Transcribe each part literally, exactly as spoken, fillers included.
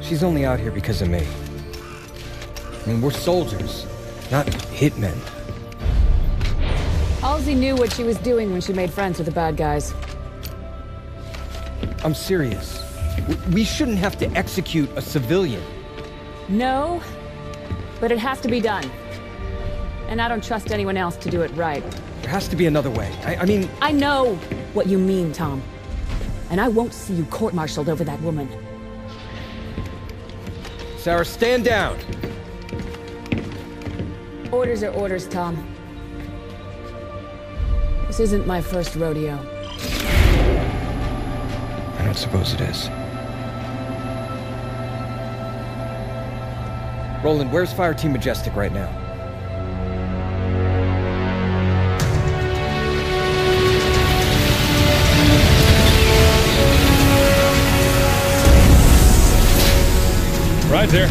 She's only out here because of me. I mean, we're soldiers, not hitmen. Halsey knew what she was doing when she made friends with the bad guys. I'm serious. W- We shouldn't have to execute a civilian. No, but it has to be done. And I don't trust anyone else to do it right. There has to be another way. I, I mean... I know what you mean, Tom. And I won't see you court-martialed over that woman. Sarah, stand down! Orders are orders, Tom. This isn't my first rodeo. I don't suppose it is. Roland, where's Fire Team Majestic right now? Right there.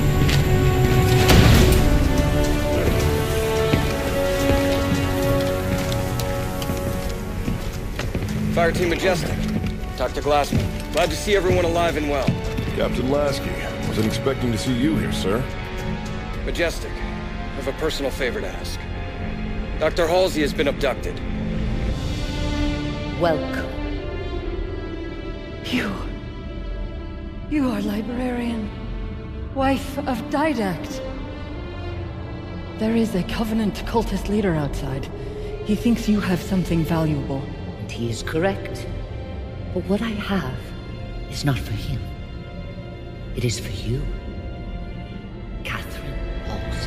Fire Team Majestic. Doctor Glassman. Glad to see everyone alive and well. Captain Lasky, wasn't expecting to see you here, sir. Majestic, I have a personal favor to ask. Doctor Halsey has been abducted. Welcome. You... You are librarian. Wife of Didact. There is a Covenant cultist leader outside. He thinks you have something valuable. And he is correct. But what I have is not for him. It is for you, Catherine Halsey.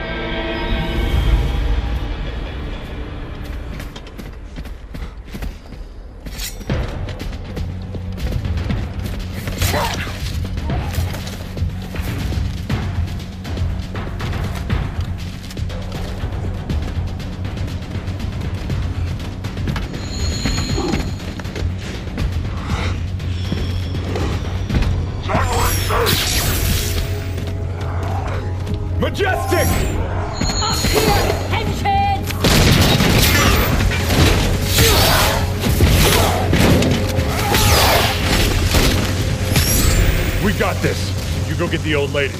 Majestic! Up here, henchhead! We got this. You go get the old lady.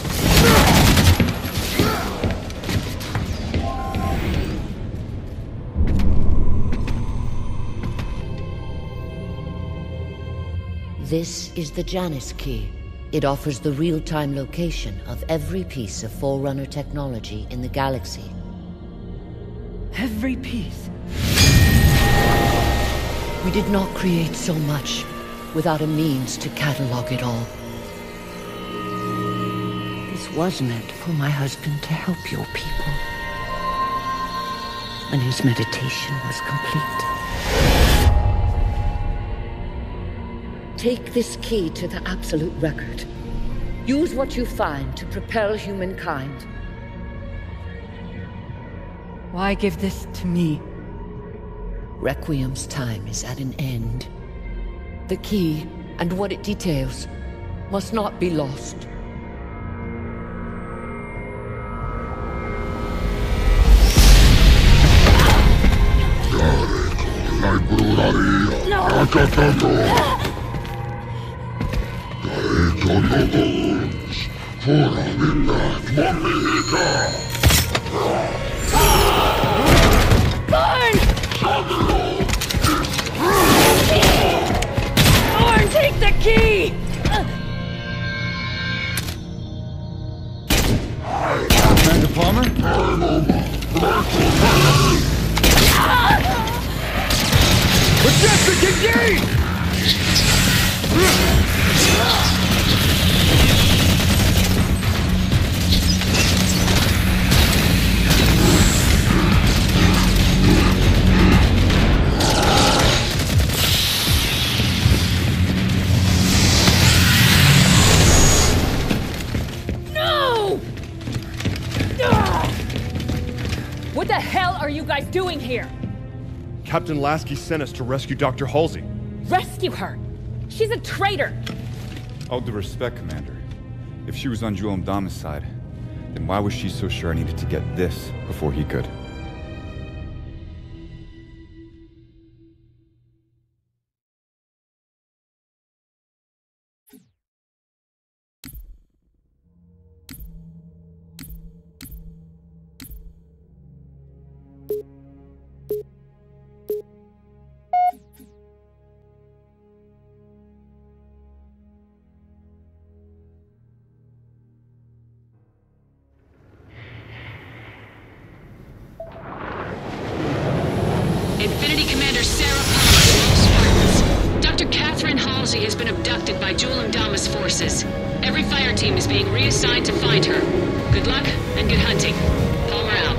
This is the Janus key. It offers the real-time location of every piece of Forerunner technology in the galaxy. Every piece. We did not create so much without a means to catalog it all. This was meant for my husband to help your people. When his meditation was complete. Take this key to the Absolute Record. Use what you find to propel humankind. Why give this to me? Requiem's time is at an end. The key, and what it details, must not be lost. No! Burn! Burn, take the key! Commander Palmer? Majestic, engage! What the hell are you guys doing here? Captain Lasky sent us to rescue Doctor Halsey. Rescue her! She's a traitor! All due respect, Commander. If she was on Juel Mdama's side, then why was she so sure I needed to get this before he could? Sarah Palmer to all Spartans. Doctor Catherine Halsey has been abducted by Jewel Damas forces. Every fire team is being reassigned to find her. Good luck and good hunting. Palmer out.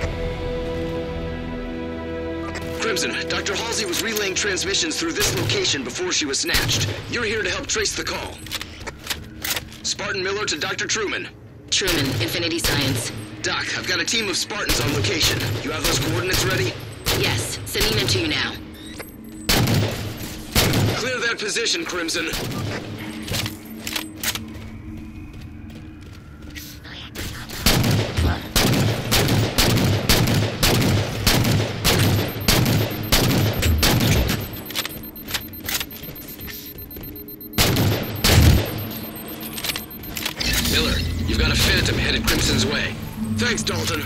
Crimson, Doctor Halsey was relaying transmissions through this location before she was snatched. You're here to help trace the call. Spartan Miller to Doctor Truman. Truman, Infinity Science. Doc, I've got a team of Spartans on location. You have those coordinates ready? Yes, sending them to you now. Clear that position, Crimson. Miller, you've got a Phantom headed Crimson's way. Thanks, Dalton.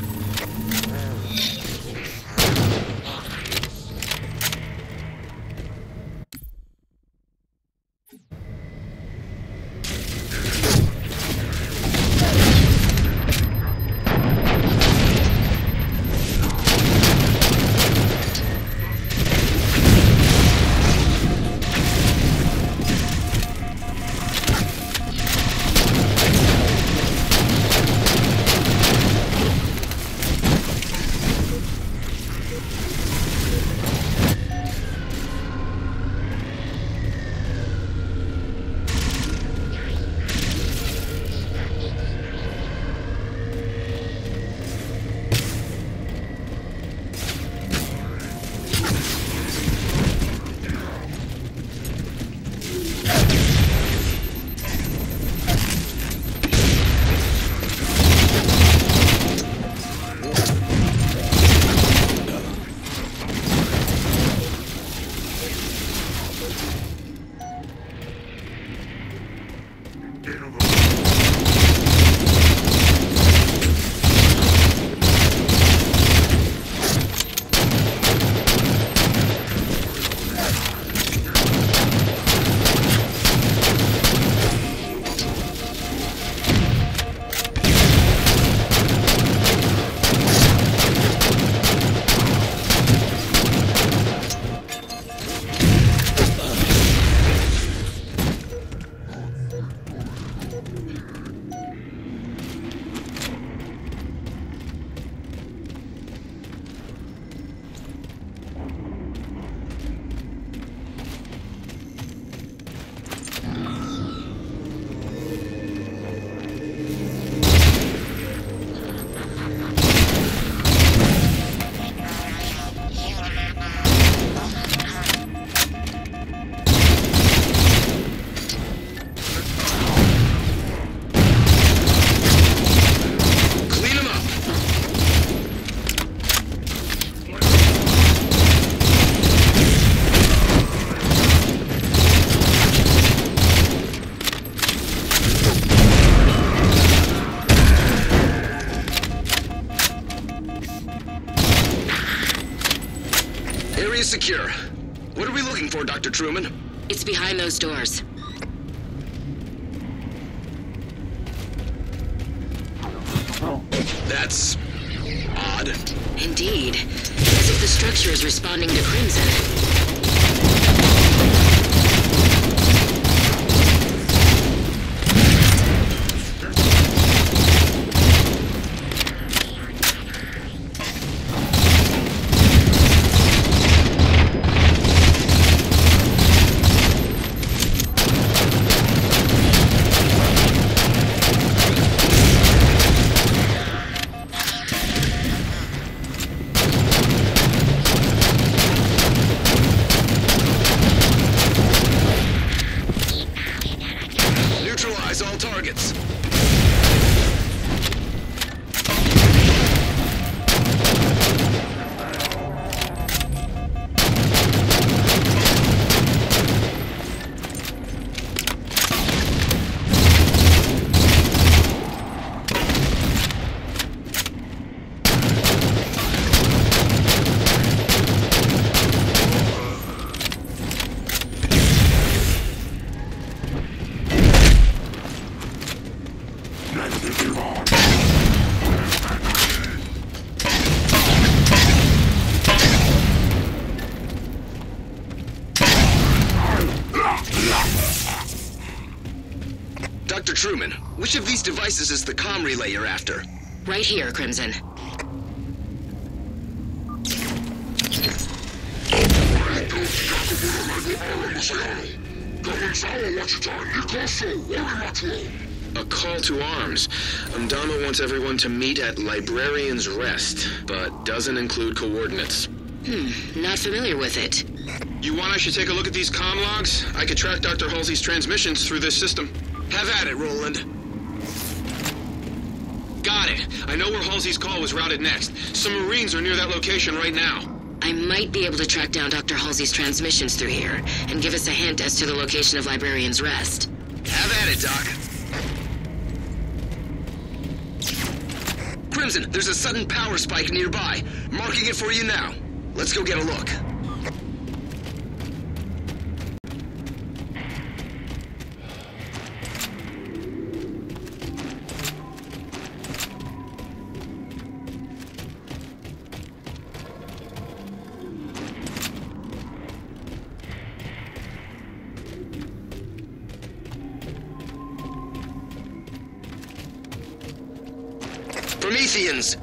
Secure. What are we looking for, Doctor Truman? It's behind those doors. That's odd. Indeed. As if the structure is responding to Crimson. All targets. Doctor Truman, which of these devices is the comm relay you're after? Right here, Crimson. A call to arms. Umdama wants everyone to meet at Librarian's Rest, but doesn't include coordinates. Hmm, not familiar with it. You want I should take a look at these comm logs? I could track Doctor Halsey's transmissions through this system. Have at it, Roland. Got it. I know where Halsey's call was routed next. Some Marines are near that location right now. I might be able to track down Doctor Halsey's transmissions through here, and give us a hint as to the location of Librarian's Rest. Have at it, Doc. Crimson, there's a sudden power spike nearby. Marking it for you now. Let's go get a look. Prometheans!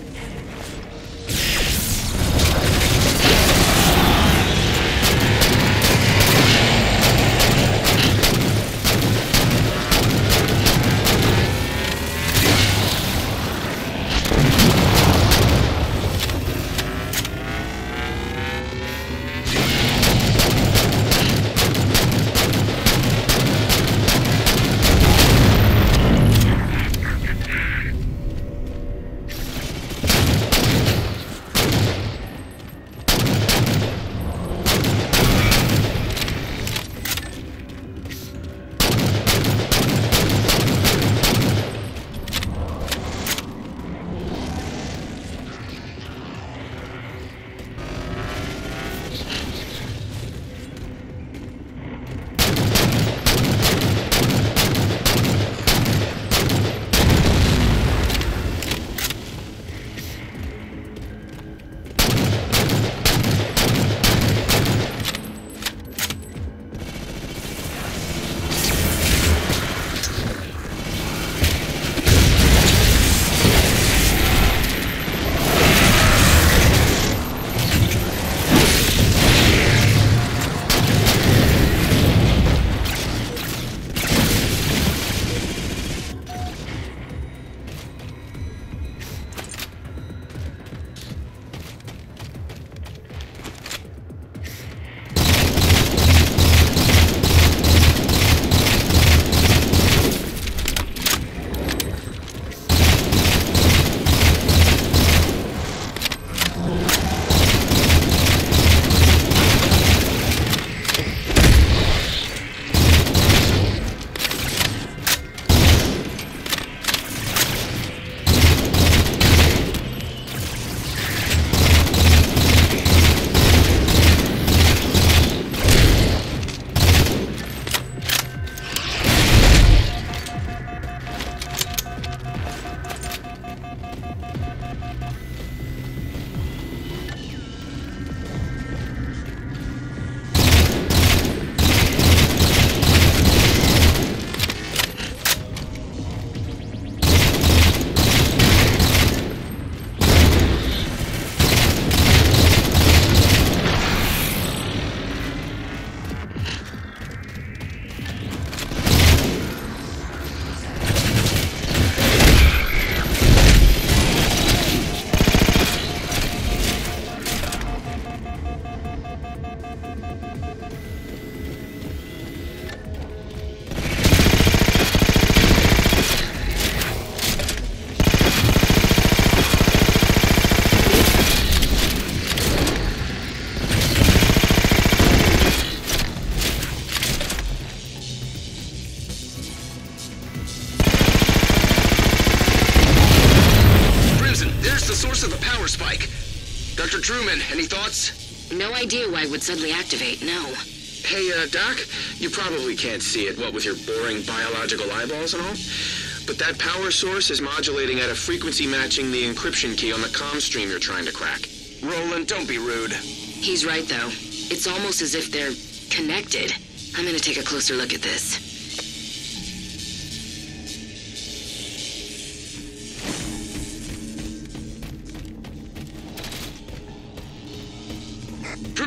Doctor Truman, any thoughts? No idea why it would suddenly activate, no. Hey, uh, Doc, you probably can't see it, what with your boring biological eyeballs and all, but that power source is modulating at a frequency matching the encryption key on the comm stream you're trying to crack. Roland, don't be rude. He's right, though. It's almost as if they're connected. I'm gonna take a closer look at this.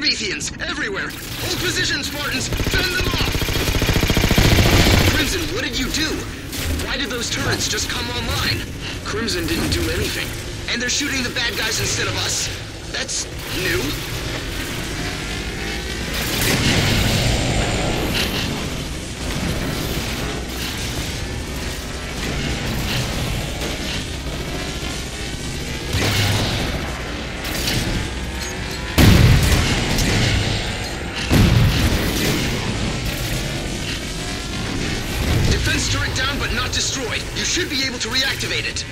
Prometheans! Everywhere! Hold position, Spartans! Fend them off! Crimson, what did you do? Why did those turrets just come online? Crimson didn't do anything. And they're shooting the bad guys instead of us. That's new. Defense turret down but not destroyed. You should be able to reactivate it.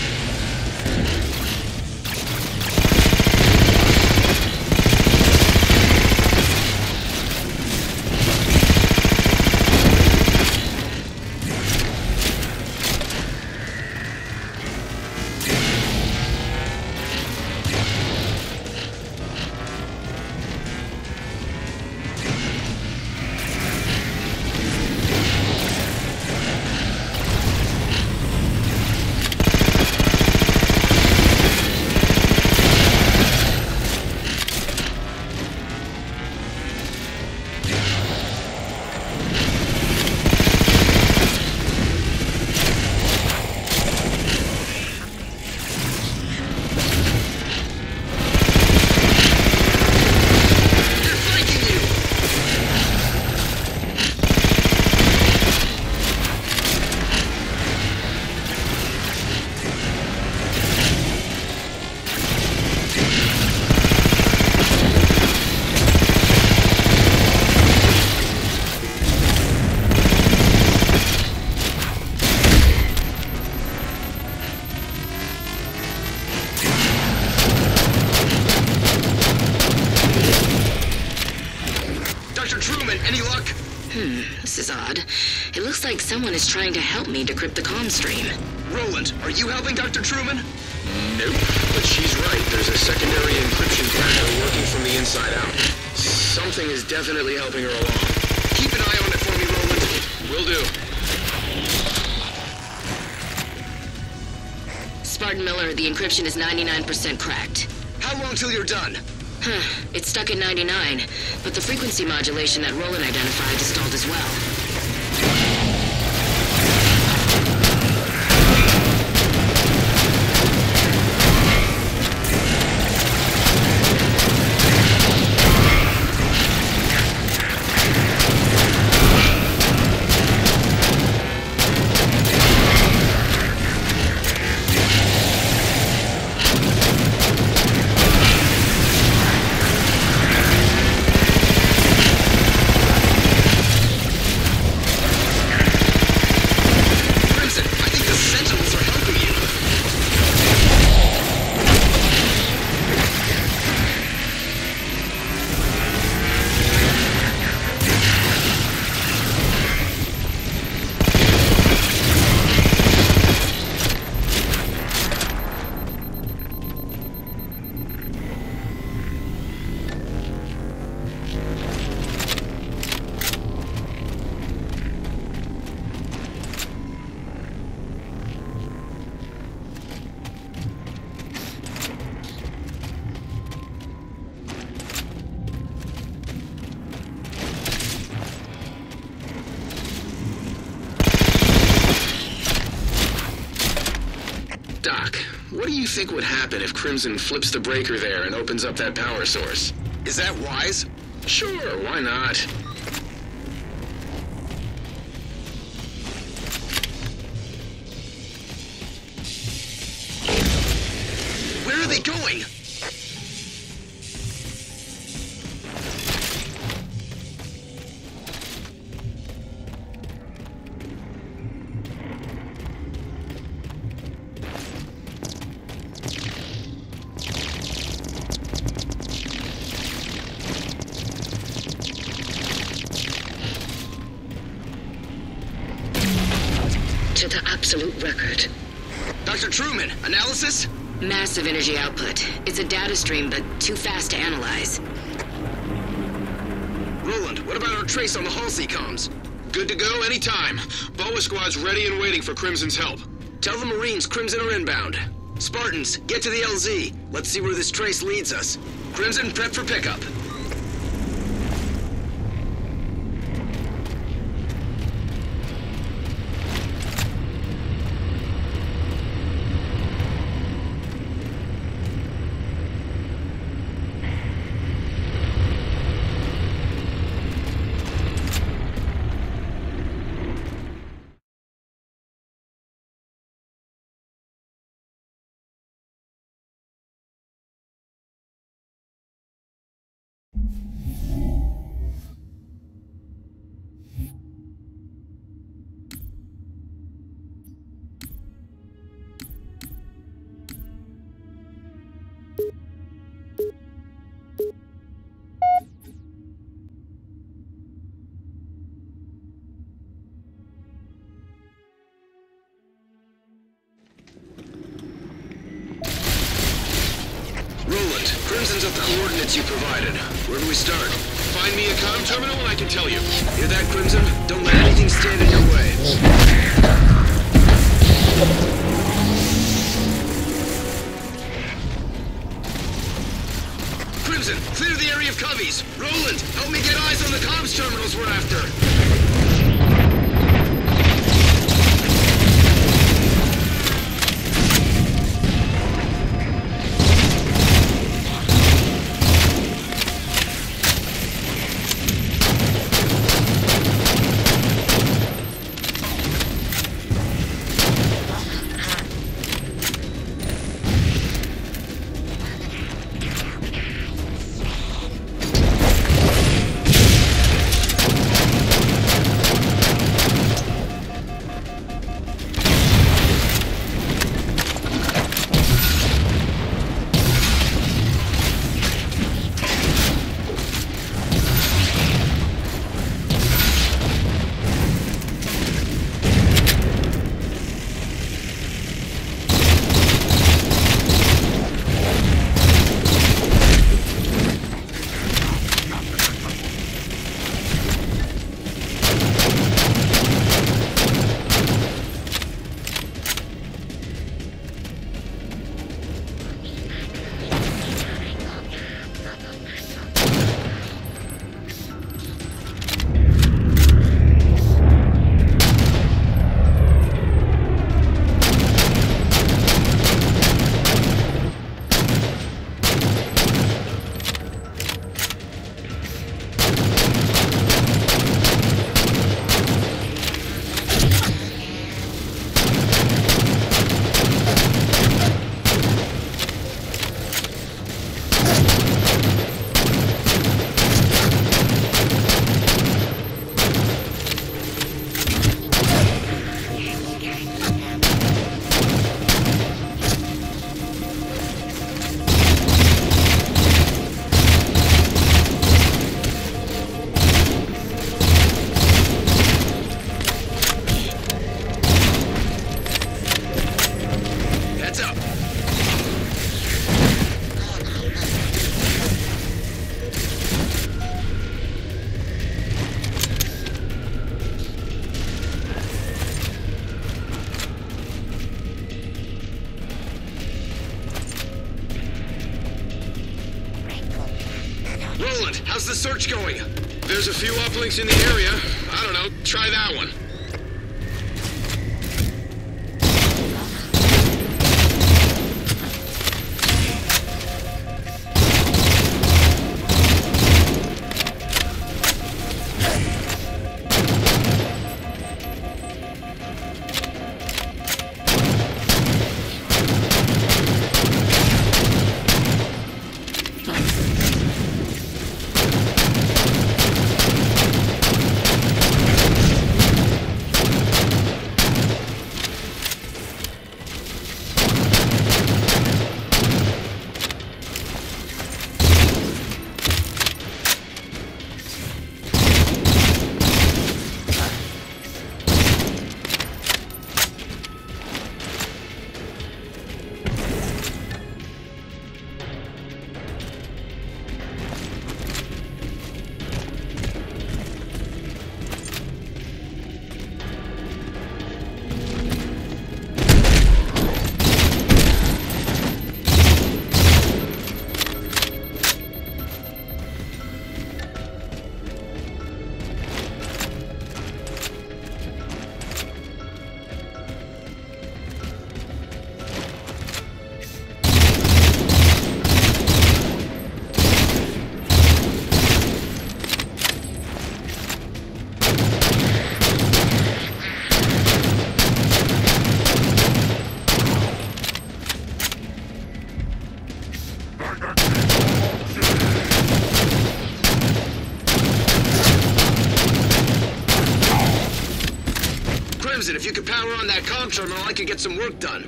This is odd. It looks like someone is trying to help me decrypt the comm stream. Roland, are you helping Doctor Truman? Nope, but she's right. There's a secondary encryption cracker working from the inside out. Something is definitely helping her along. Keep an eye on it for me, Roland. Will do. Spartan Miller, the encryption is ninety-nine percent cracked. How long till you're done? Huh, it's stuck at ninety-nine, but the frequency modulation that Roland identified is stalled as well. Doc, what do you think would happen if Crimson flips the breaker there and opens up that power source? Is that wise? Sure, why not? Where are they going? To the absolute record. Doctor Truman, analysis? Massive energy output. It's a data stream, but too fast to analyze. Roland, what about our trace on the Halsey comms? Good to go anytime. B O A squad's ready and waiting for Crimson's help. Tell the Marines Crimson are inbound. Spartans, get to the L Z. Let's see where this trace leads us. Crimson, prep for pickup. Roland, Crimson's at the coordinates you provided. Where do we start? Find me a comm terminal and I can tell you. Hear that, Crimson? Don't let anything stand in your way. Crimson, clear the area of coveys. Roland, help me get eyes on the comms terminals we're after. Roland, how's the search going? There's a few uplinks in the area. I don't know, try that one. Crimson, if you could power on that comm terminal, I could get some work done.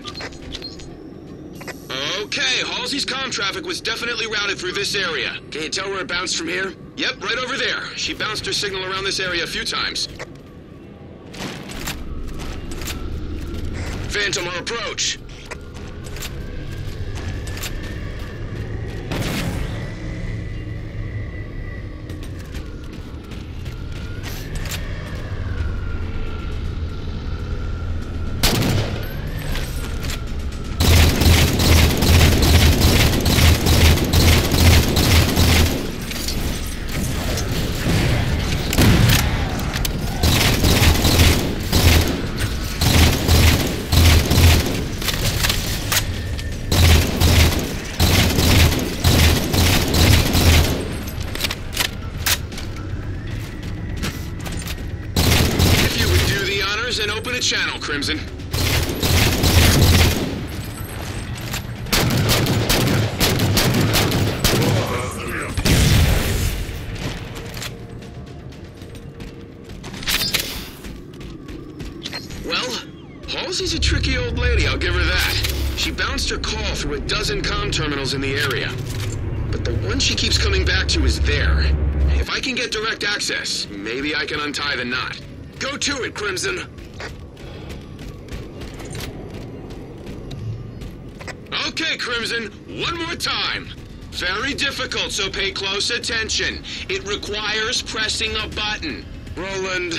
Okay, Halsey's comm traffic was definitely routed through this area. Can you tell where it bounced from here? Yep, right over there. She bounced her signal around this area a few times. Phantom, our approach. And open a channel, Crimson. Well, Halsey's a tricky old lady, I'll give her that. She bounced her call through a dozen comm terminals in the area. But the one she keeps coming back to is there. If I can get direct access, maybe I can untie the knot. Go to it, Crimson. Okay, Crimson, one more time. Very difficult, so pay close attention. It requires pressing a button. Roland.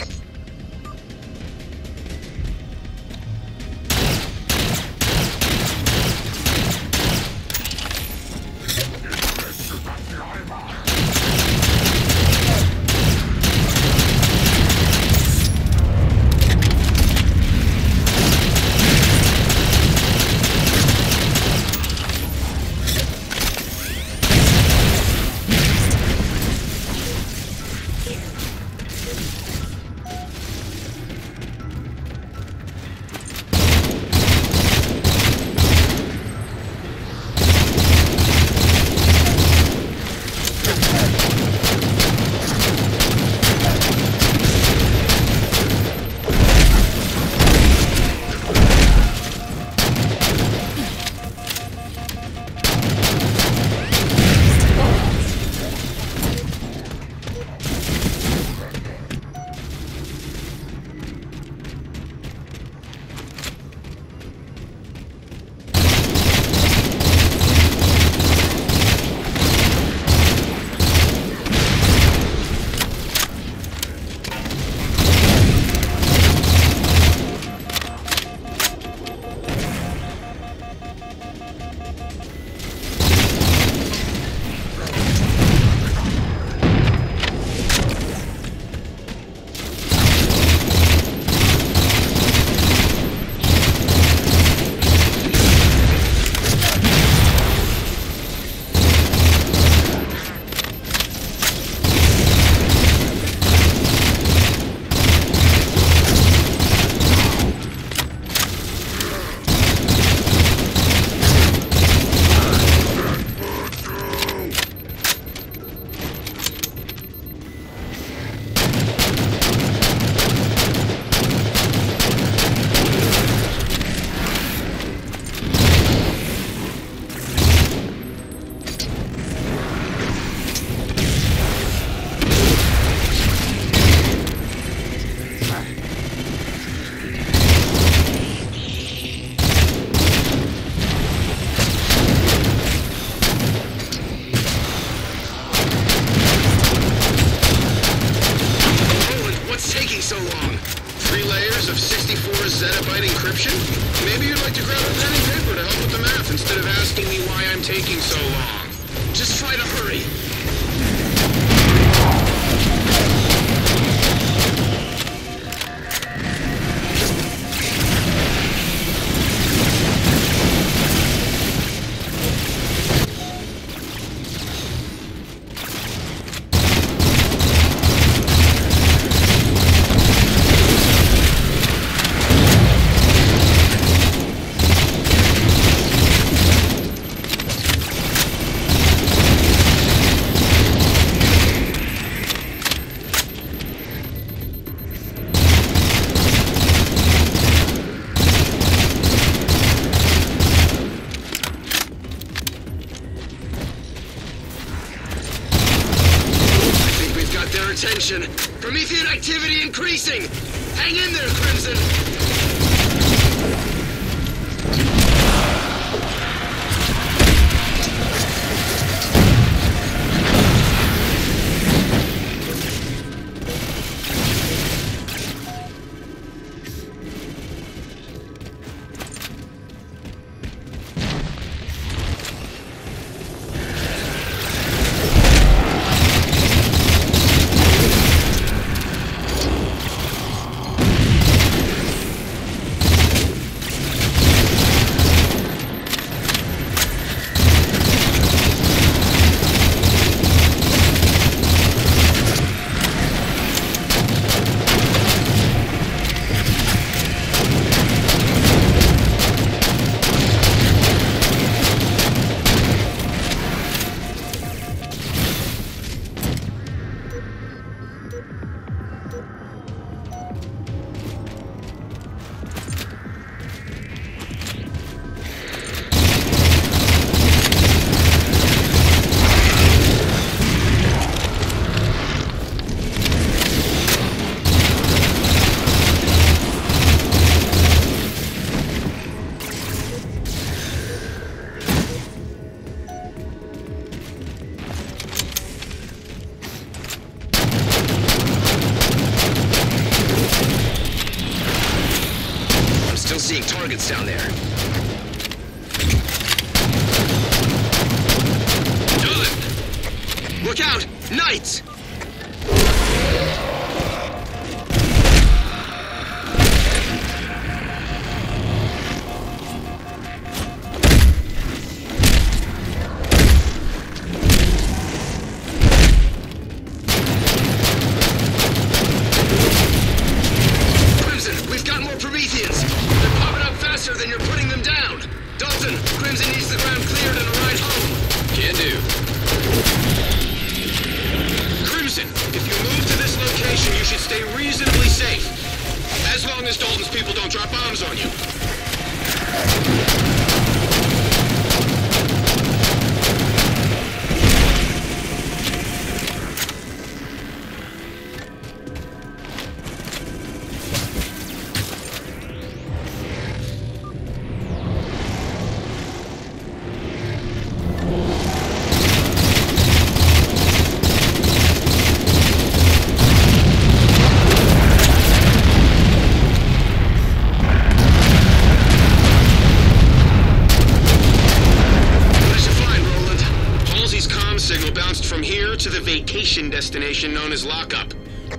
zettabyte encryption? Maybe you'd like to grab a pen and paper to help with the math instead of asking me why I'm taking so long. Just try to hurry. position. Promethean activity increasing! Hang in there, Crimson! Seeing targets down there. Done! Look out! Knights! Crimson, we've got more Prometheans! Faster than you're putting them down! Dalton, Crimson needs the ground cleared and a ride home! Can do. Crimson, if you move to this location, you should stay reasonably safe. As long as Dalton's people don't drop bombs on you. Signal bounced from here to the vacation destination known as Lockup.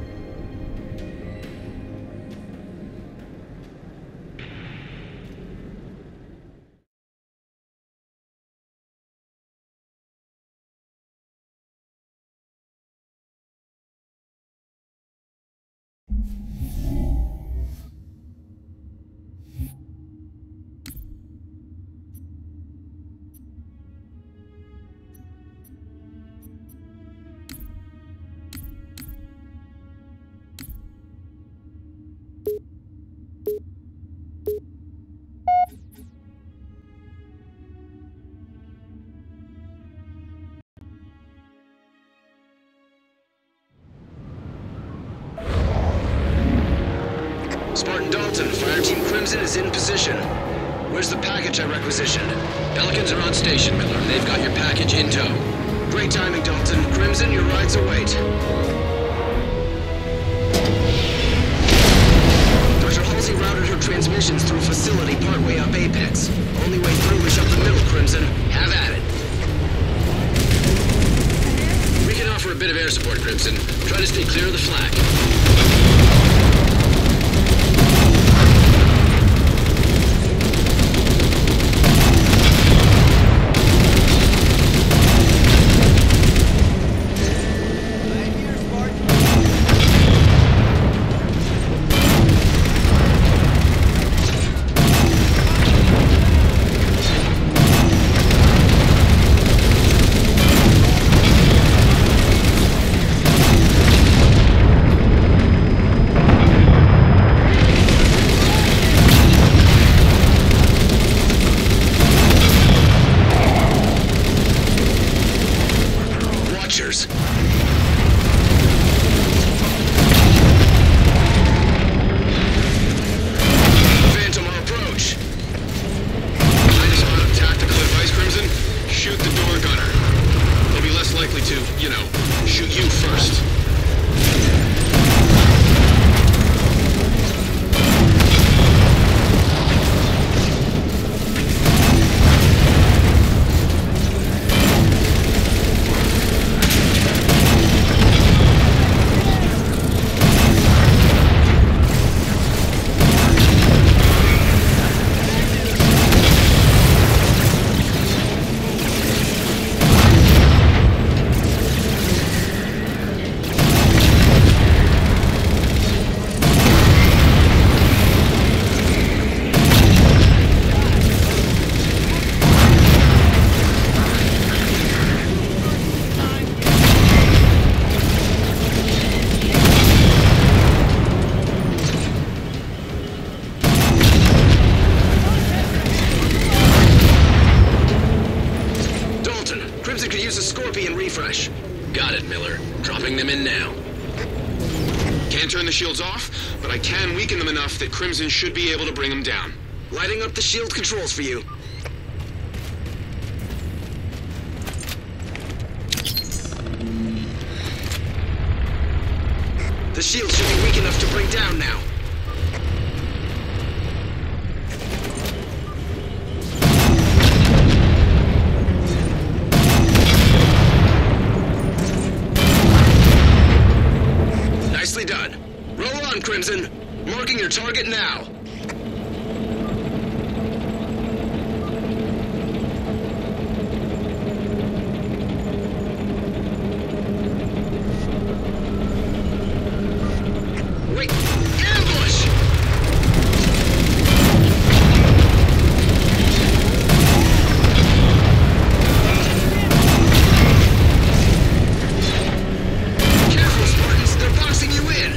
Spartan Dalton, Fire Team Crimson is in position. Where's the package I requisitioned? Pelicans are on station, Miller. They've got your package in tow. Great timing, Dalton. Crimson, your rides await. Doctor Halsey routed her transmissions through a facility partway up Apex. Only way through is up the middle, Crimson. Have at it. We can offer a bit of air support, Crimson. Try to stay clear of the flak. Right here, Spartan. copy and refresh. Got it, Miller. Dropping them in now. Can't turn the shields off, but I can weaken them enough that Crimson should be able to bring them down. Lighting up the shield controls for you. The shield should be weak enough to bring down now. Nicely done. Roll on, Crimson. Marking your target now. Wait! Ambush! Careful, Spartans! They're boxing you in!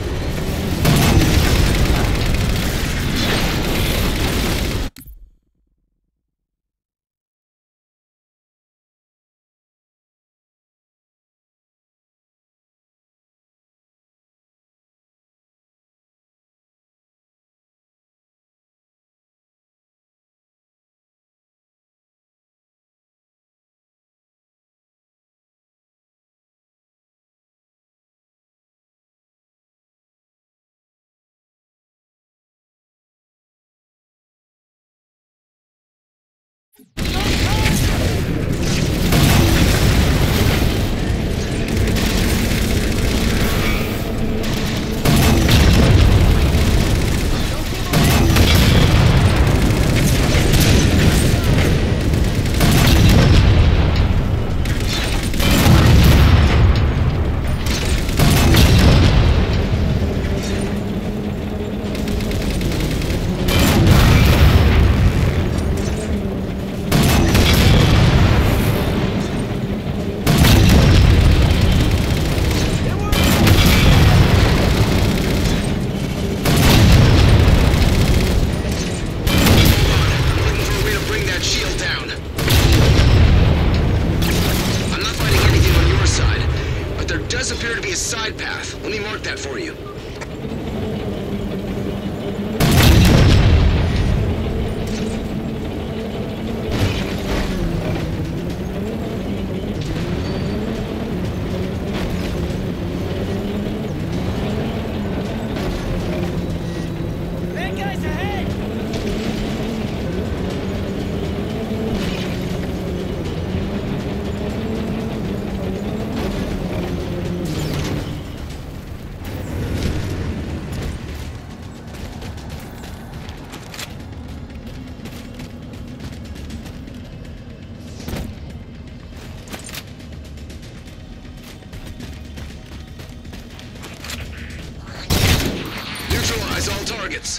Does appear to be a side path. Let me mark that for you. Bad guys ahead! Neutralize all targets.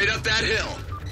straight up that hill.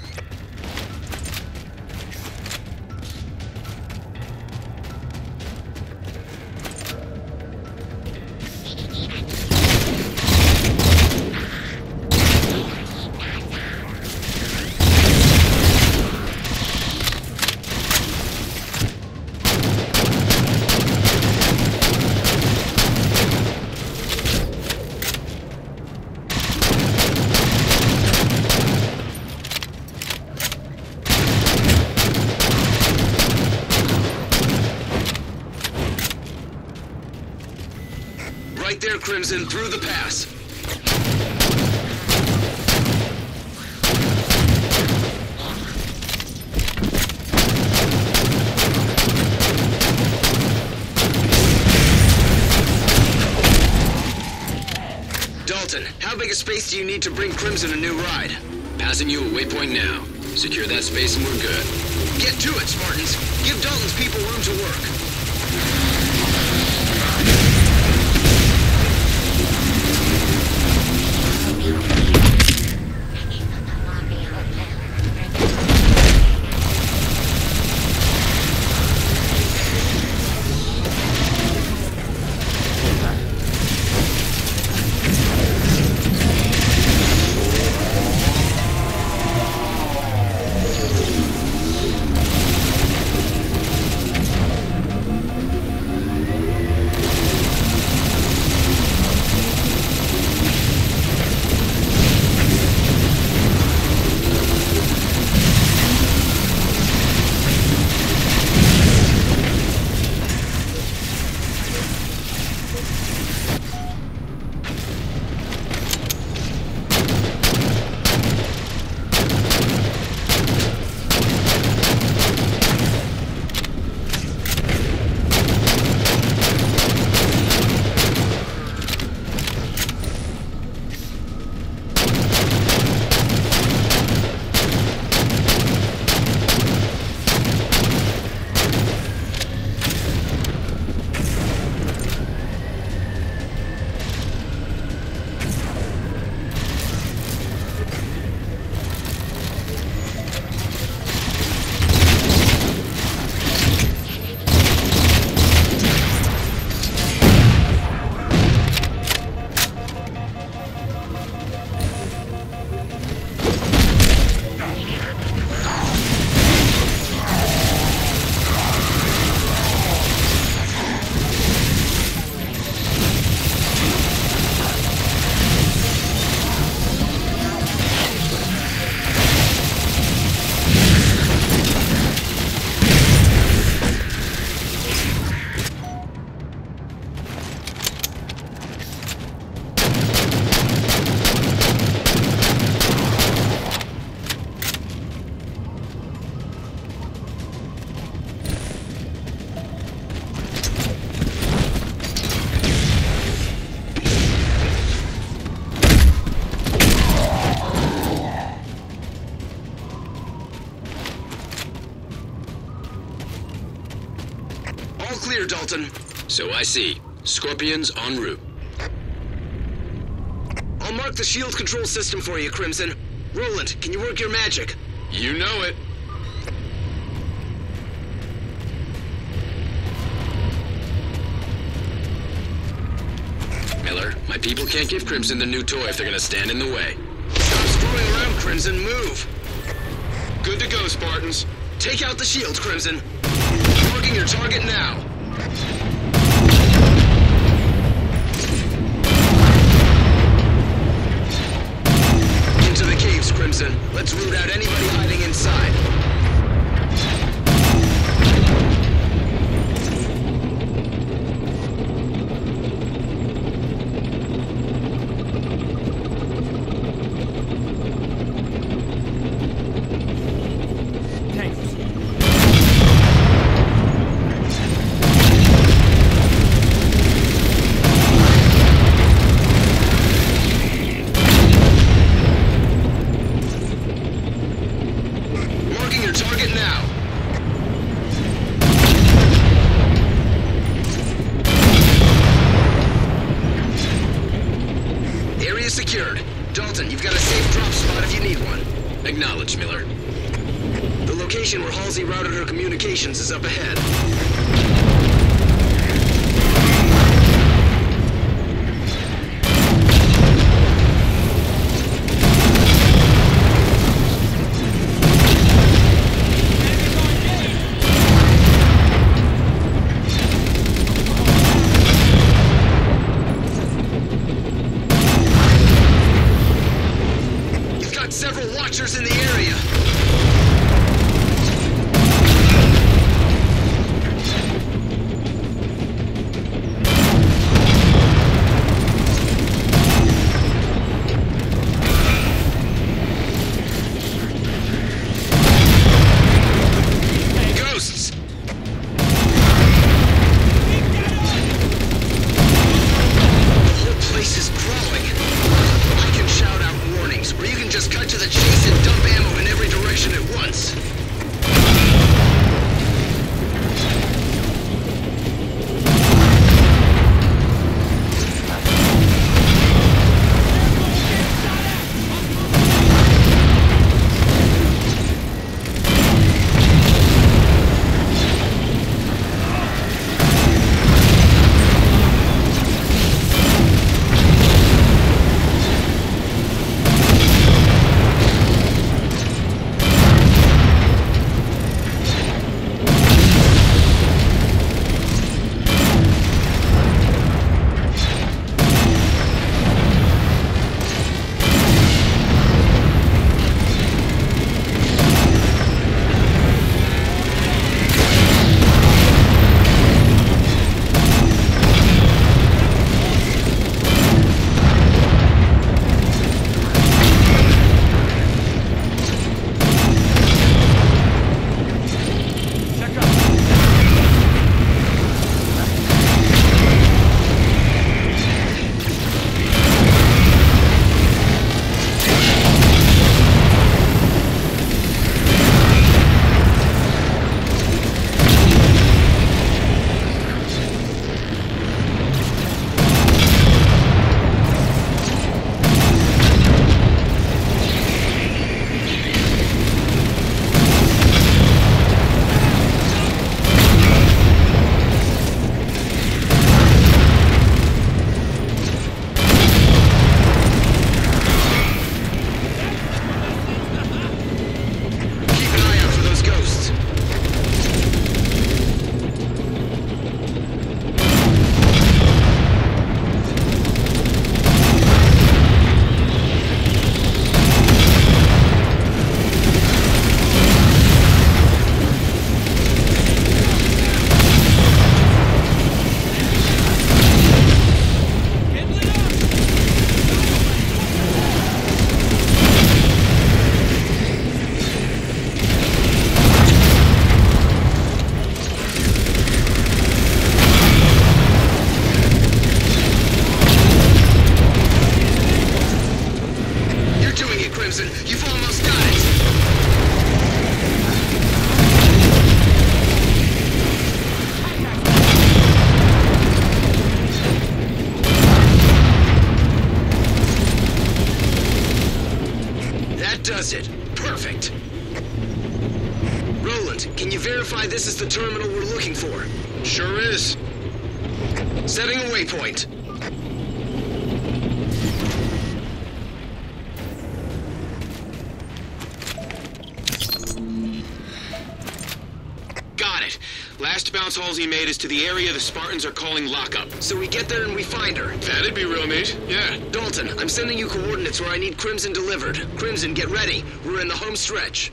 Right there, Crimson, through the pass. Dalton, how big a space do you need to bring Crimson a new ride? Passing you a waypoint now. Secure that space and we're good. Get to it, Spartans. Give Dalton's people room to work. Clear, Dalton. So I see. Scorpions en route. I'll mark the shield control system for you, Crimson. Roland, can you work your magic? You know it. Miller, my people can't give Crimson the new toy if they're gonna stand in the way. Stop screwing around, Crimson. Move. Good to go, Spartans. Take out the shield, Crimson. I'm marking your target now. Into the caves, Crimson. Let's root out anybody hiding inside. is up ahead. You've got several watchers in the area. You've almost got it! That does it. Perfect. Roland, can you verify this is the terminal we're looking for? Sure is. Setting a waypoint. Got it. Last bounce Halsey made is to the area the Spartans are calling lockup. So we get there and we find her. That'd be real neat. Yeah. Dalton, I'm sending you coordinates where I need Crimson delivered. Crimson, get ready. We're in the home stretch.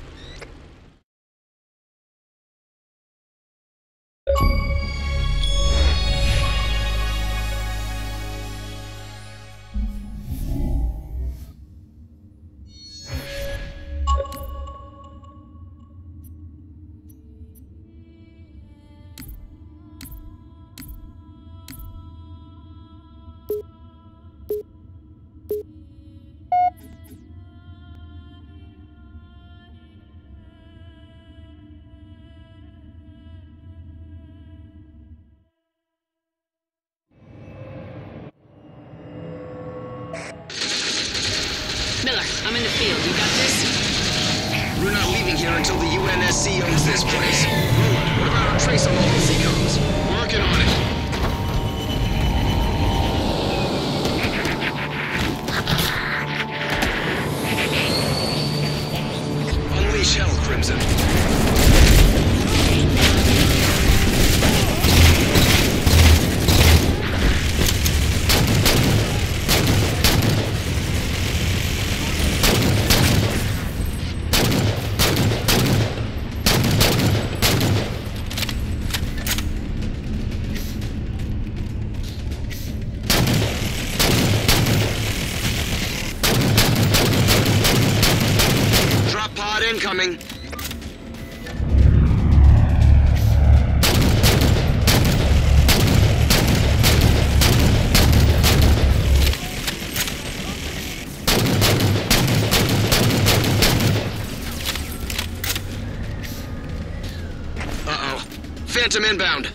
Miller, I'm in the field. You got this? We're not leaving here until the U N S C owns this place. Roland, what about our trace on the Halsey comms? Working on it. Unleash hell, Crimson. Incoming. Uh-oh. Phantom inbound.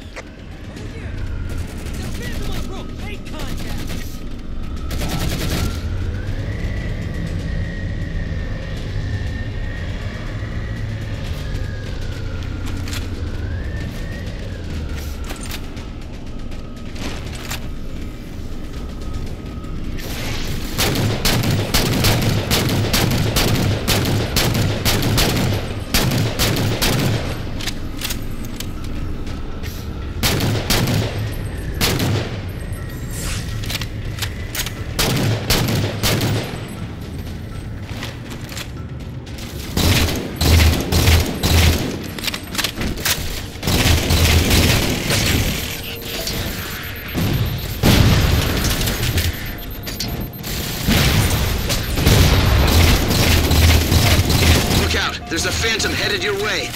There's a Phantom headed your way.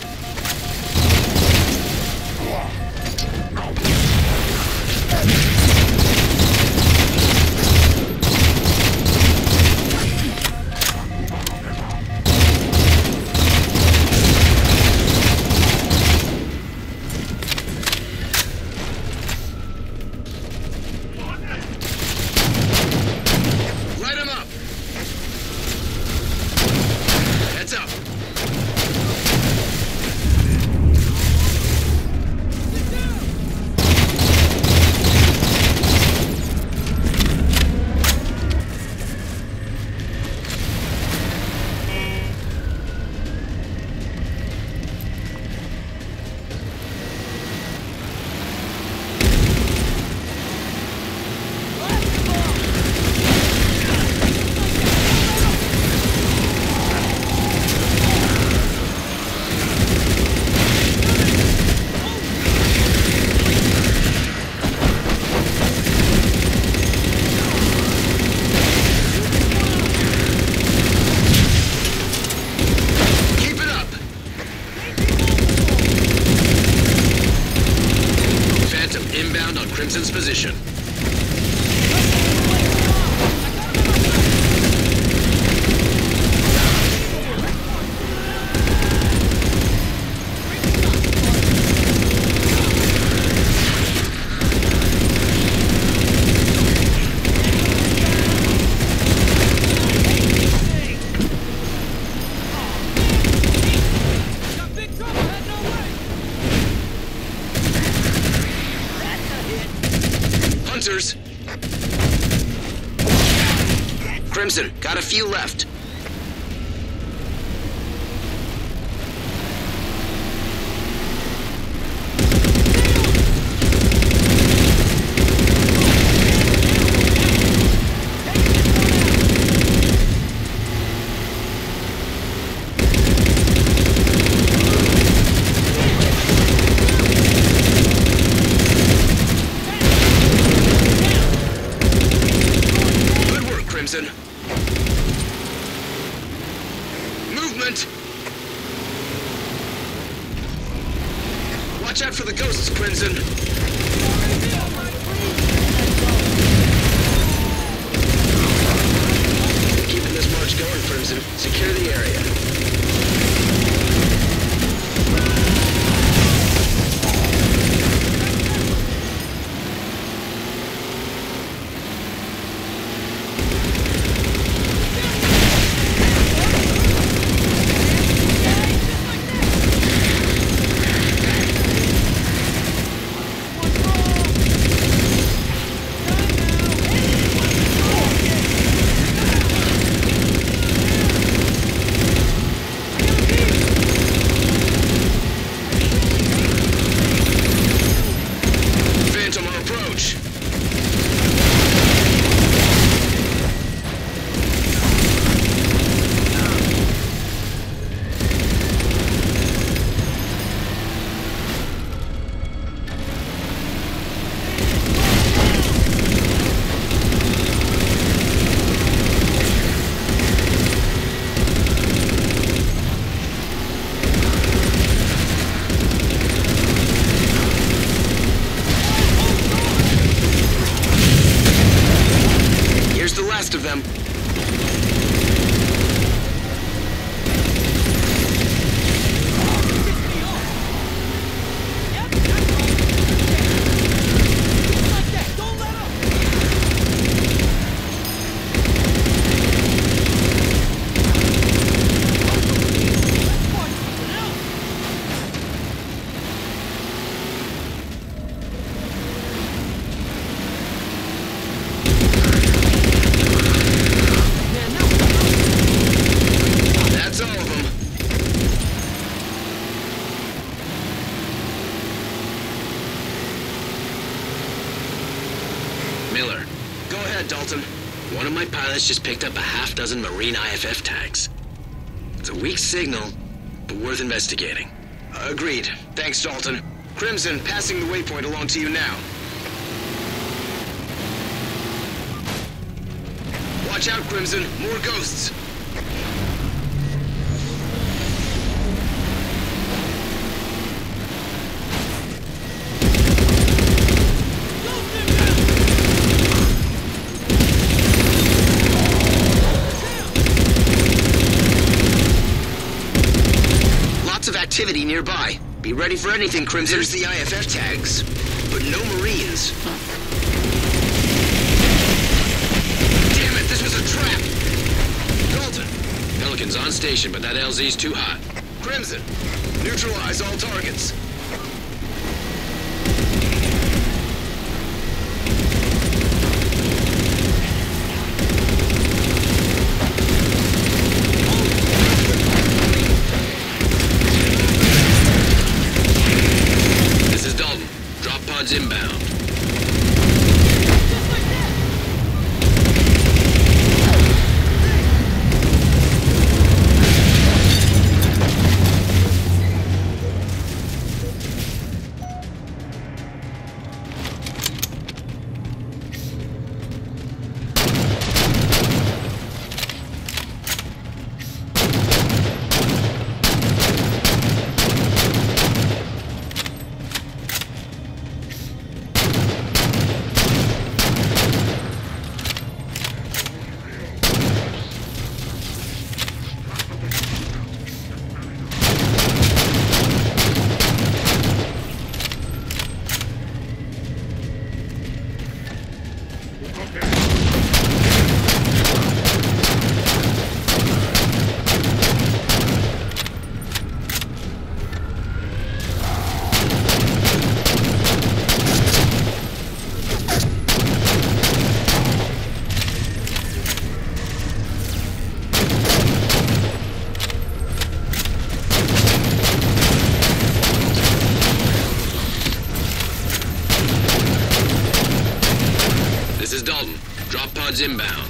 Light him up. Heads up. Inbound on Crimson's position. Hunters! Crimson, got a few left. Movement! Watch out for the ghosts, Crimson! Keeping this march going, Crimson. Secure the area. them. Miller. Go ahead, Dalton. One of my pilots just picked up a half dozen Marine I F F tags. It's a weak signal, but worth investigating. Agreed. Thanks, Dalton. Crimson, passing the waypoint along to you now. Watch out, Crimson. More ghosts. Activity nearby. Be ready for anything, Crimson. There's the I F F tags, but no Marines. Damn it, this was a trap! Dalton! Pelican's on station, but that L Z's too hot. Crimson, neutralize all targets. Inbound. Inbound.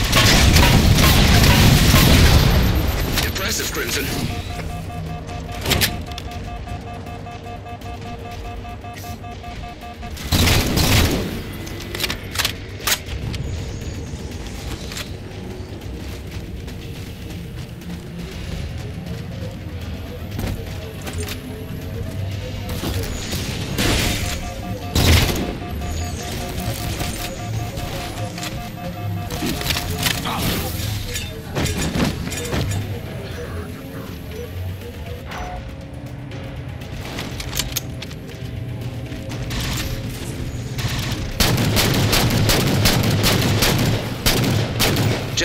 Crimson.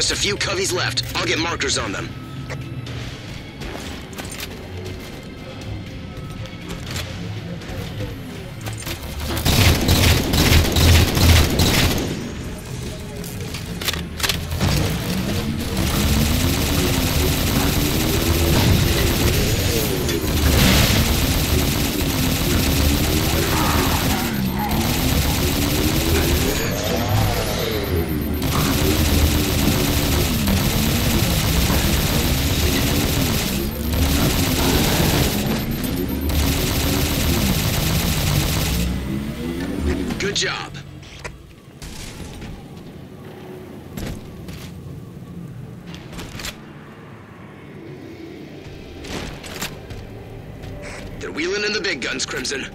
Just a few coveys left. I'll get markers on them. Good job. They're wheeling in the big guns, Crimson.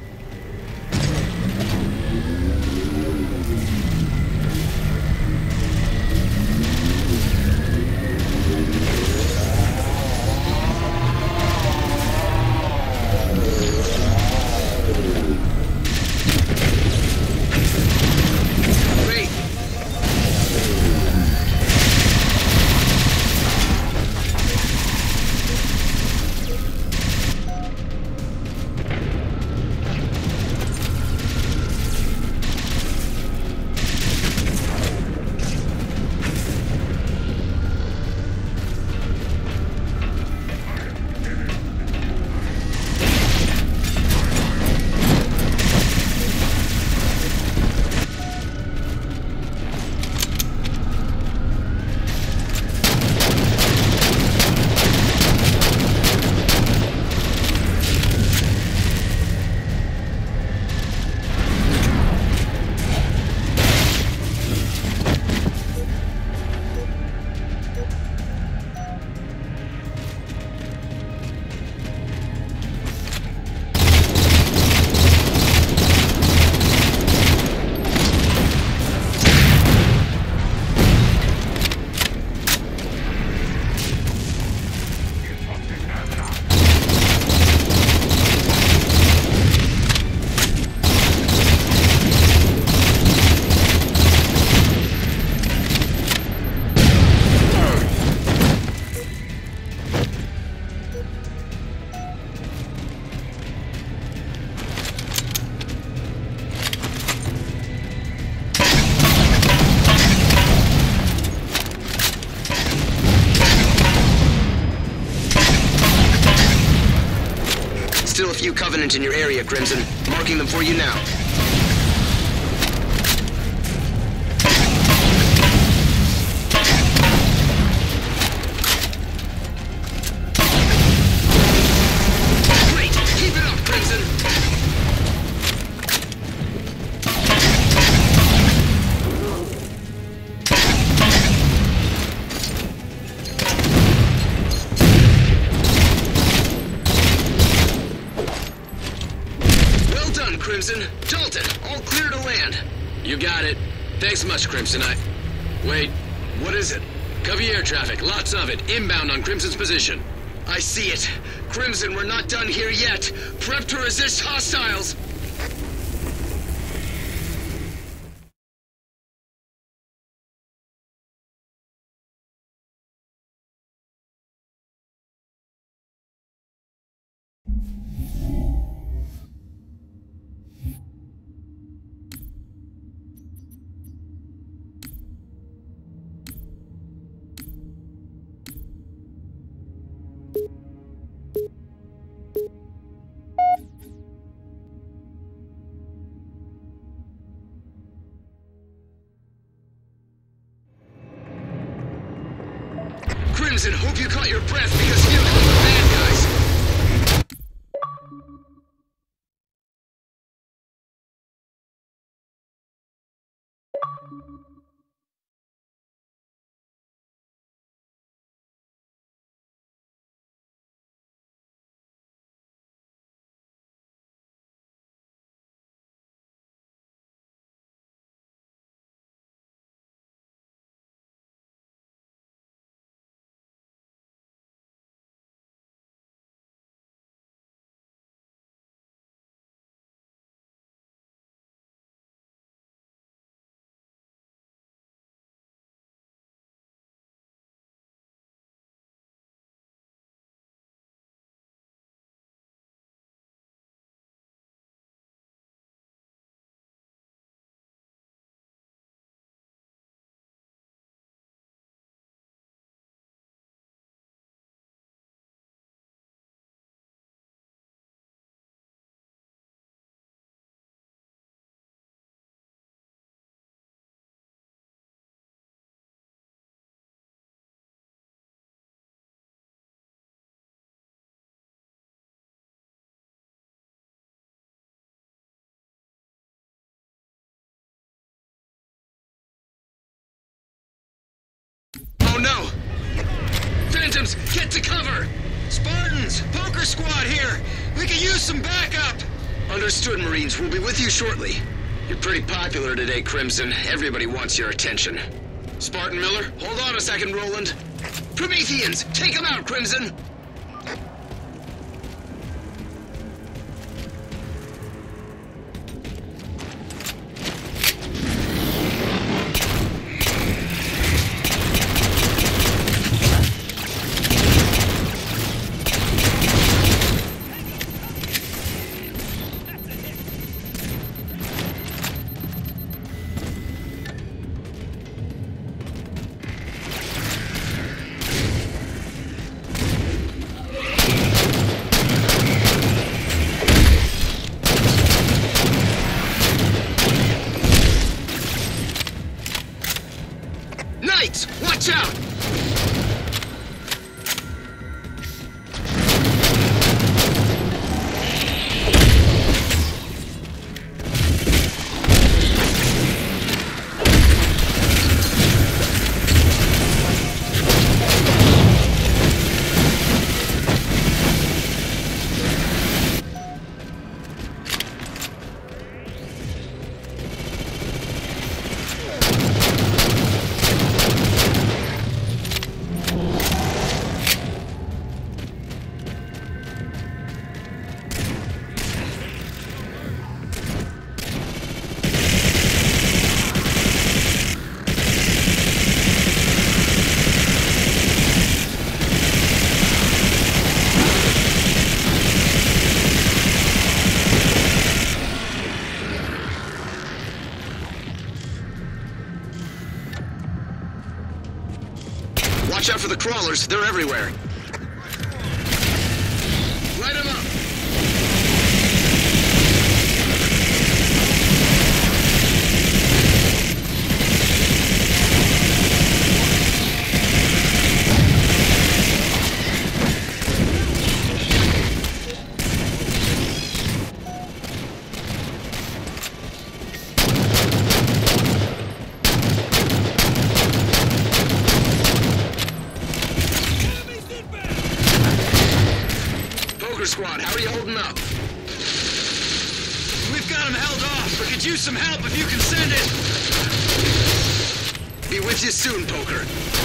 Still a few Covenant in your area, Crimson. Marking them for you now. Great! Keep it up, Crimson! Crimson. Dalton, all clear to land. You got it. Thanks much, Crimson. I... Wait, what is it? Covey air traffic, lots of it. Inbound on Crimson's position. I see it. Crimson, we're not done here yet. Prep to resist hostiles. Crimson, hope you caught your breath because here come the bad guys. systems! Get to cover! Spartans! Poker Squad here! We could use some backup! Understood, Marines. We'll be with you shortly. You're pretty popular today, Crimson. Everybody wants your attention. Spartan Miller, hold on a second, Roland. Prometheans, take them out, Crimson! Watch out! Watch out for the crawlers, they're everywhere. Light them up! Squad, how are you holding up? We've got him held off, but could use some help if you can send it. Be with you soon, Poker.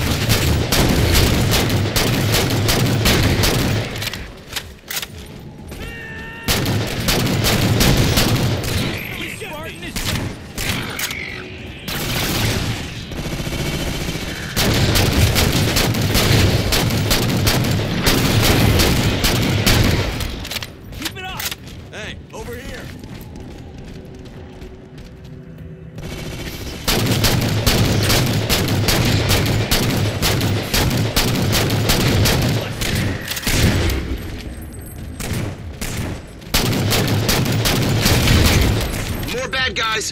Bad guys.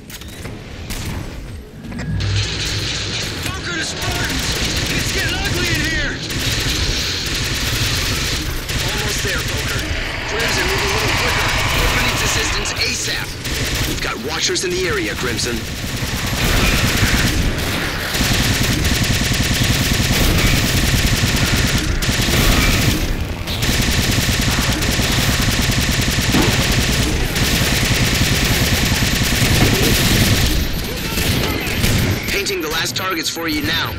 Poker to Spartans! It's getting ugly in here! Almost there, Poker. Crimson, move a little quicker. Open needs assistance ASAP. We've got watchers in the area, Crimson. The last targets for you now.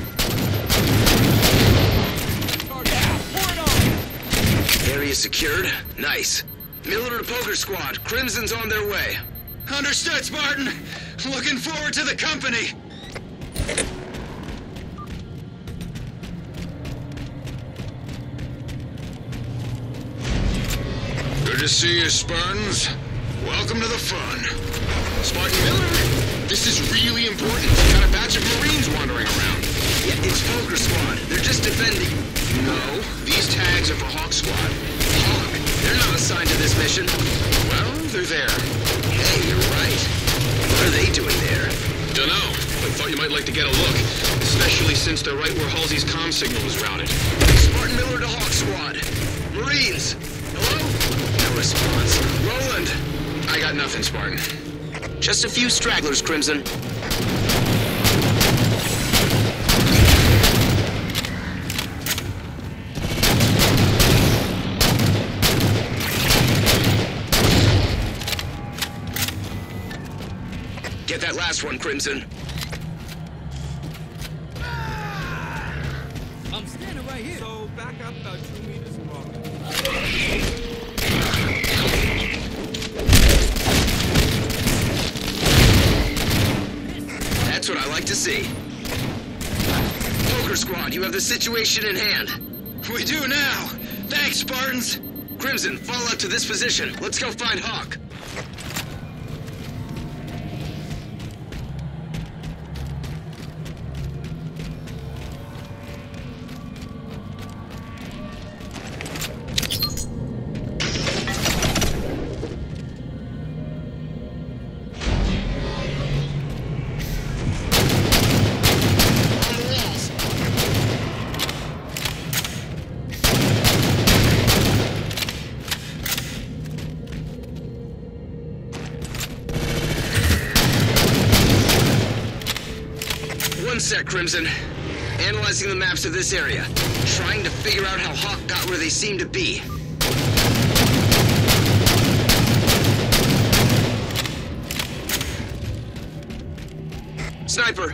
Area secured. Nice. Miller to Poker Squad. Crimson's on their way. Understood, Spartan. Looking forward to the company. Good to see you, Spartans. Welcome to the fun. Spartan Miller, this is really important. Got a batch of Marines wandering around. Yeah, it's Poker Squad. They're just defending. No, these tags are for Hawk Squad. Hawk, they're not assigned to this mission. Well, they're there. Hey, you're right. What are they doing there? Dunno. I thought you might like to get a look. Especially since they're right where Halsey's comm signal was routed. Spartan Miller to Hawk Squad. Marines. Hello? No response. Roland. I got nothing, Spartan. Just a few stragglers, Crimson. get that last one, Crimson. I'm standing right here. So back up about two meters long. That's what I like to see. Poker Squad, you have the situation in hand. We do now. Thanks, Spartans. Crimson, fall out to this position. Let's go find Hawk. One sec, Crimson. Analyzing the maps of this area. Trying to figure out how Hawk got where they seem to be. Sniper!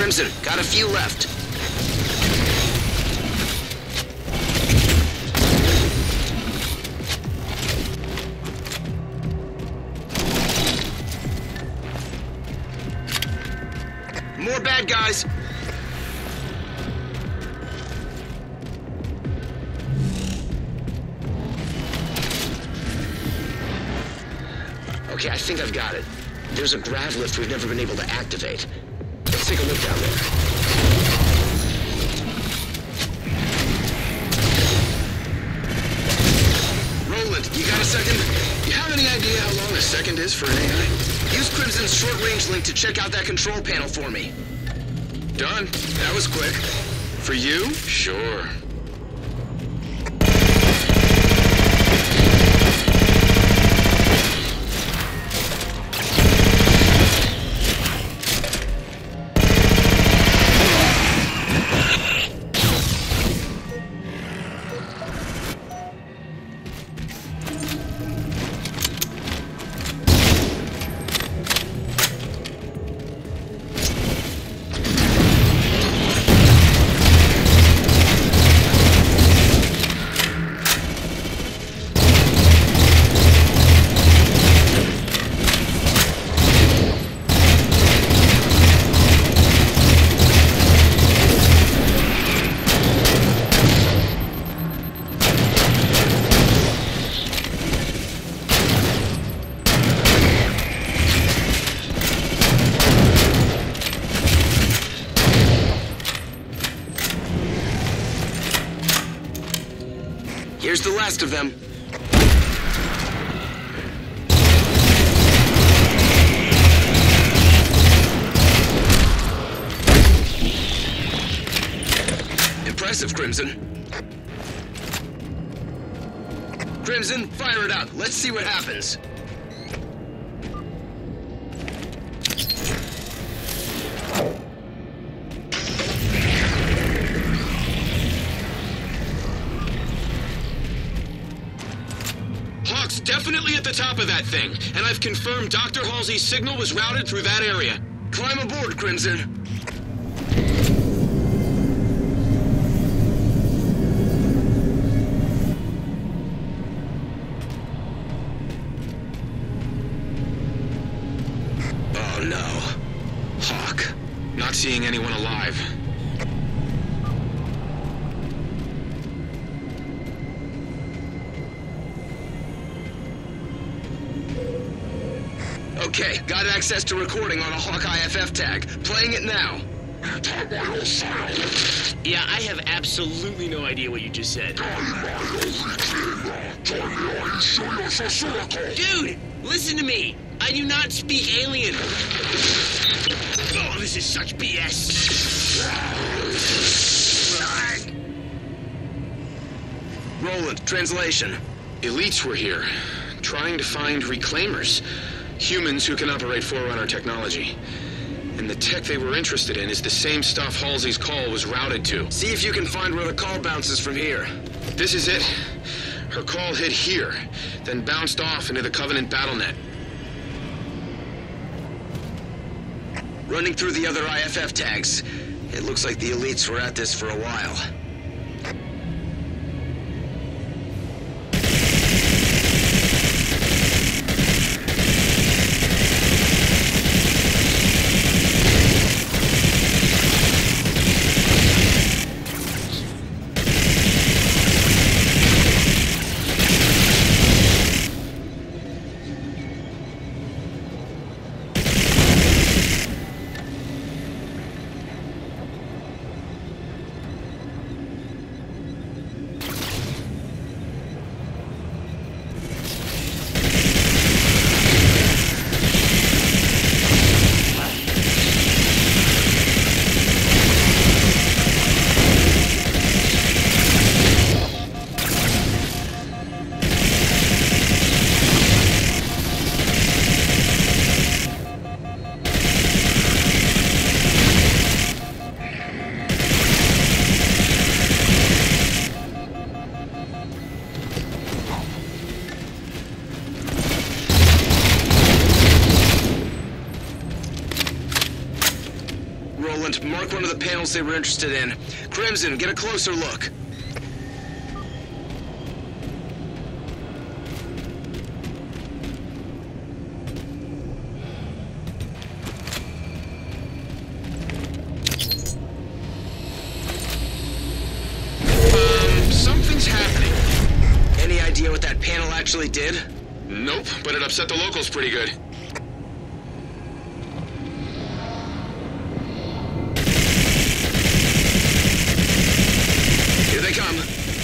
Crimson, got a few left. More bad guys. Okay, I think I've got it. There's a grav lift we've never been able to activate. Let's take a look down there. Roland, you got a second? You have any idea how long a second is for an A I? Use Crimson's short-range link to check out that control panel for me. Done. That was quick. For you? Sure. Here's the last of them. Impressive, Crimson. Crimson, fire it up. Let's see what happens. Definitely at the top of that thing, and I've confirmed Doctor Halsey's signal was routed through that area. Climb aboard, Crimson. Oh no. Hawk. Not seeing anyone alive. Okay, got access to recording on a Hawk I F F tag. Playing it now. Yeah, I have absolutely no idea what you just said. Dude, listen to me. I do not speak alien. Oh, this is such B S. Roland, translation. Elites were here, trying to find reclaimers. Humans who can operate Forerunner technology. And the tech they were interested in is the same stuff Halsey's call was routed to. See if you can find where the call bounces from here. This is it. Her call hit here, then bounced off into the Covenant BattleNet. Running through the other I F F tags, it looks like the elites were at this for a while. Roland, mark one of the panels they were interested in. Crimson, get a closer look. Um, something's happening. Any idea what that panel actually did? Nope, but it upset the locals pretty good. Here they come.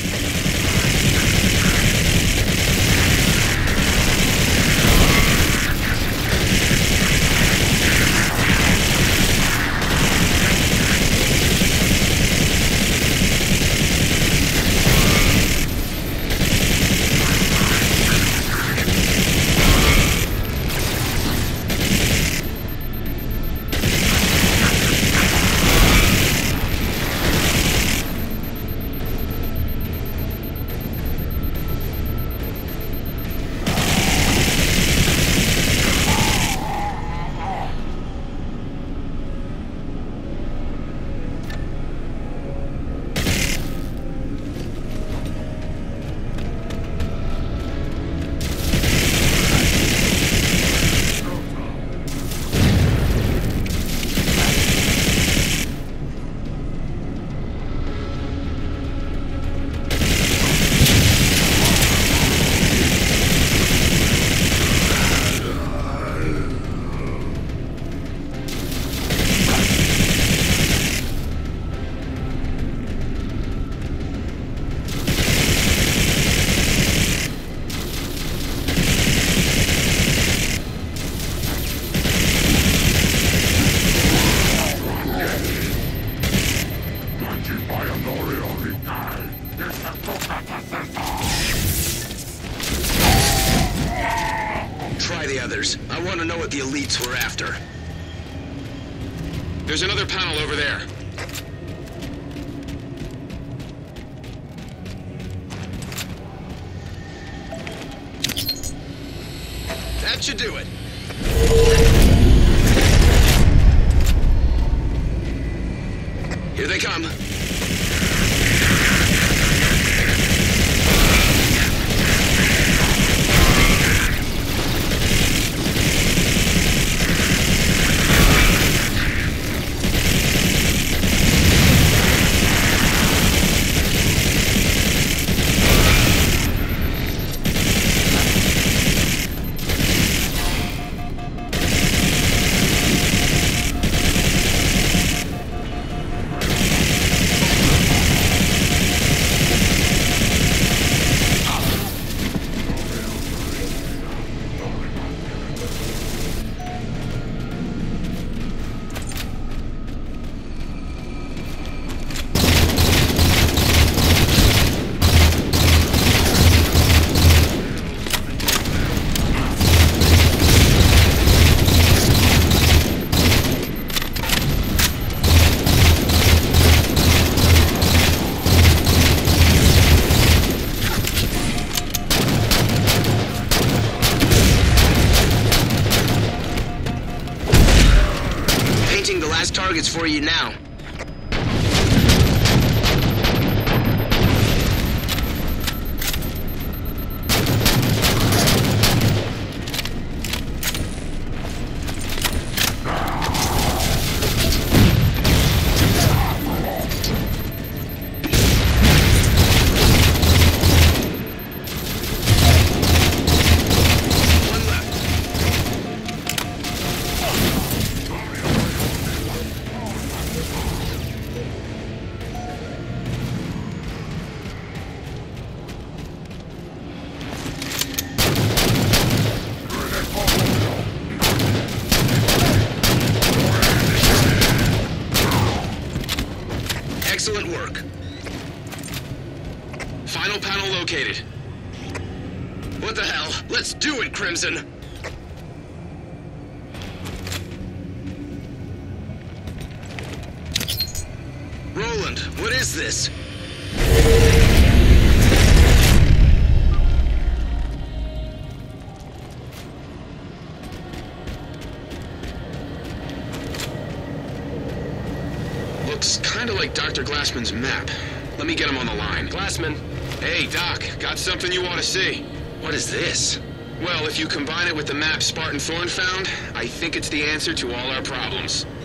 Try the others. I want to know what the elites were after. There's another panel over there. That should do it. Here they come. The last targets for you now. Excellent work. Final panel located. What the hell? Let's do it, Crimson! Roland, what is this? looks kind of like Doctor Glassman's map. Let me get him on the line. Glassman. Hey, Doc, got something you ought to see. What is this? Well, if you combine it with the map Spartan Thorn found, I think it's the answer to all our problems.